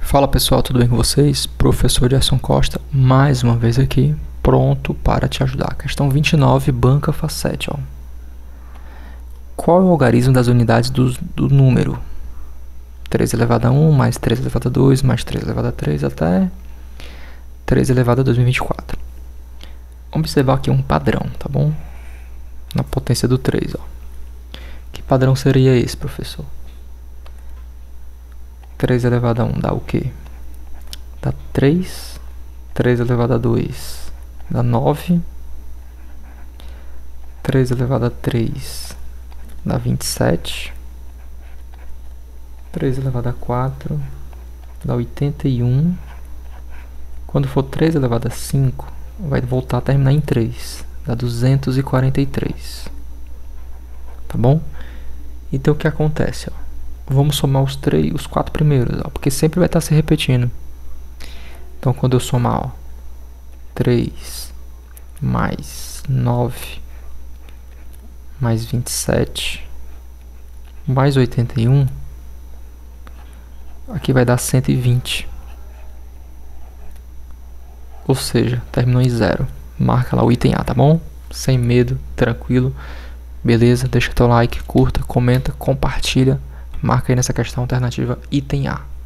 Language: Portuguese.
Fala pessoal, tudo bem com vocês? Professor Gerson Costa, mais uma vez aqui, pronto para te ajudar. Questão 29, banca facete. Ó. Qual é o algarismo das unidades do número? 3 elevado a 1, mais 3 elevado a 2, mais 3 elevado a 3, até 3 elevado a 2024. Vamos observar aqui um padrão, tá bom? Na potência do 3, ó. Que padrão seria esse, professor? 3 elevado a 1 dá o quê? Dá 3. 3 elevado a 2 dá 9. 3 elevado a 3 dá 27. 3 elevado a 4 dá 81. Quando for 3 elevado a 5, vai voltar a terminar em 3. Dá 243. Tá bom? Então o que acontece, ó? Vamos somar os 4 primeiros, ó, porque sempre vai estar se repetindo. Então, quando eu somar, ó, 3 mais 9 mais 27 mais 81, aqui vai dar 120. Ou seja, terminou em 0. Marca lá o item A, tá bom? Sem medo, tranquilo. Beleza? Deixa teu like, curta, comenta, compartilha. Marca aí nessa questão alternativa item A.